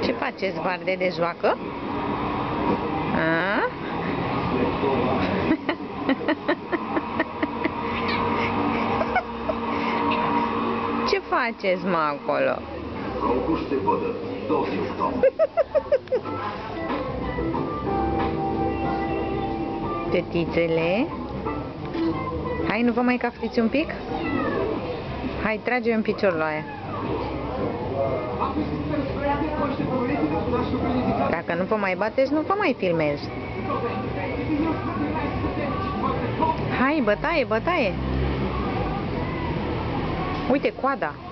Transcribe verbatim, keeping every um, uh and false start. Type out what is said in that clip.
Ce faceți, varde de joacă? A? Ce faceți, mă, acolo? Fetițele, hai, nu vă mai caftiți un pic? Hai, trage un picior la aia. Dacă nu vă mai bateți, nu vă mai filmez. Hai, bătaie, bătaie. Uite, coada.